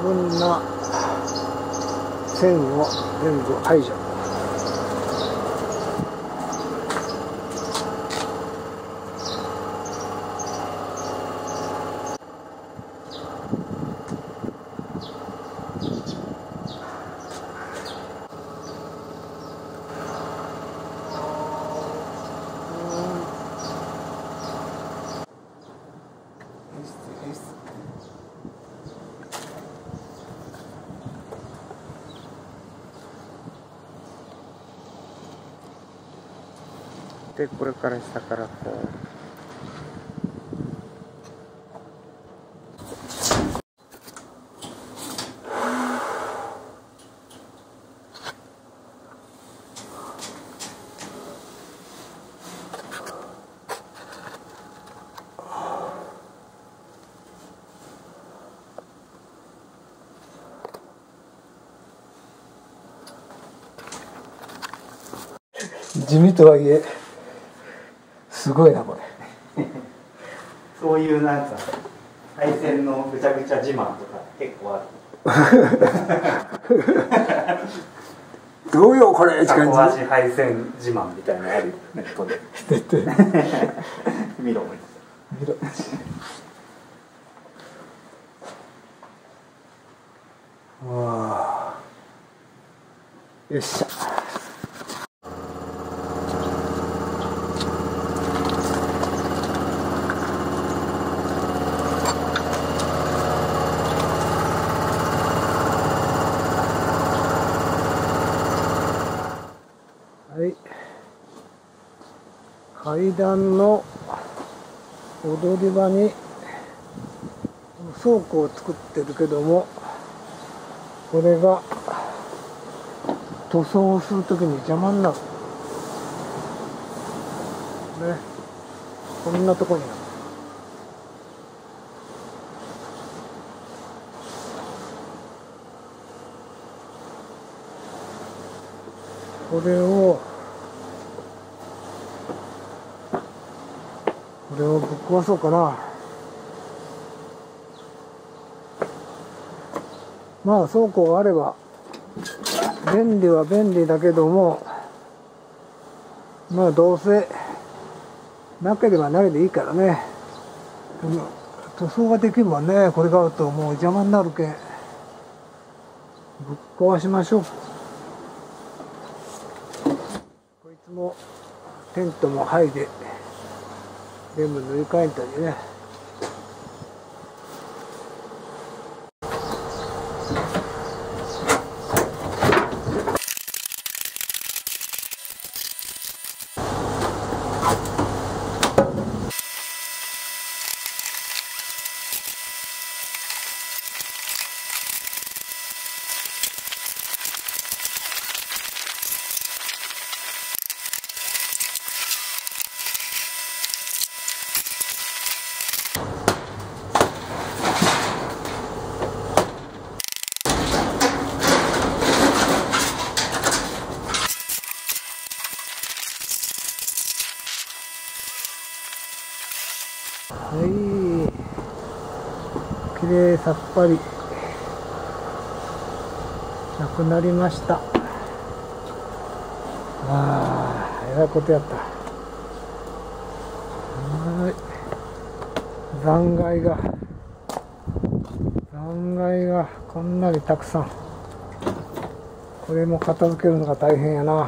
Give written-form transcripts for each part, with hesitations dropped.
分な線を全部排除。でこれから下からこう地味とはいえすごいなこれ。 そういうなんか配線のぐちゃぐちゃ自慢とか結構ある。 どうよこれって感じ。 タコ足配線自慢みたいなのあるネットで。見ろ見ろ。 わあ。よっしゃ。はい、階段の踊り場に倉庫を作ってるけども、これが塗装をするときに邪魔になるね。こんなとこにある。これをぶっ壊そうかな。まあ倉庫があれば便利は便利だけども、まあどうせなければないでいいからね。でも塗装ができればね、これがあるともう邪魔になるけんぶっ壊しましょう。こいつもテントも剥いで全部塗り替えたりね。はい、きれいさっぱりなくなりました。ああ、えらいことやった。はい、残骸がこんなにたくさん。これも片付けるのが大変やな。はい、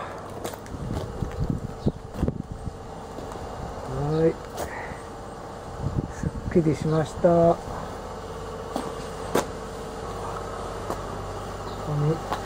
すっきりしました。ここに